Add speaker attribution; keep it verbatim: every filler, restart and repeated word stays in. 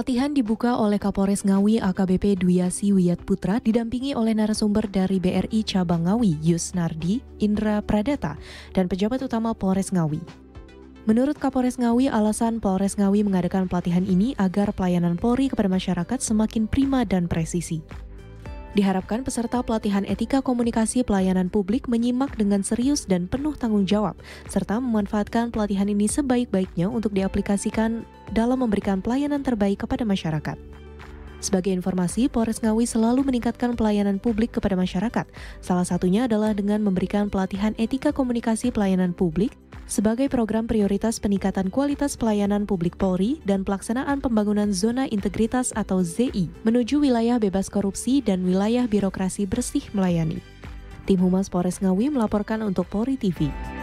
Speaker 1: Pelatihan dibuka oleh Kapolres Ngawi A K B P Dwiasi Wiyatputra didampingi oleh narasumber dari B R I Cabang Ngawi, Yusnardi, Indra Pradata, dan pejabat utama Polres Ngawi. Menurut Kapolres Ngawi, alasan Polres Ngawi mengadakan pelatihan ini agar pelayanan Polri kepada masyarakat semakin prima dan presisi. Diharapkan peserta pelatihan etika komunikasi pelayanan publik menyimak dengan serius dan penuh tanggung jawab, serta memanfaatkan pelatihan ini sebaik-baiknya untuk diaplikasikan dalam memberikan pelayanan terbaik kepada masyarakat. Sebagai informasi, Polres Ngawi selalu meningkatkan pelayanan publik kepada masyarakat. Salah satunya adalah dengan memberikan pelatihan etika komunikasi pelayanan publik sebagai program prioritas peningkatan kualitas pelayanan publik Polri dan pelaksanaan pembangunan zona integritas atau Z I menuju wilayah bebas korupsi dan wilayah birokrasi bersih melayani. Tim Humas Polres Ngawi melaporkan untuk Polri T V.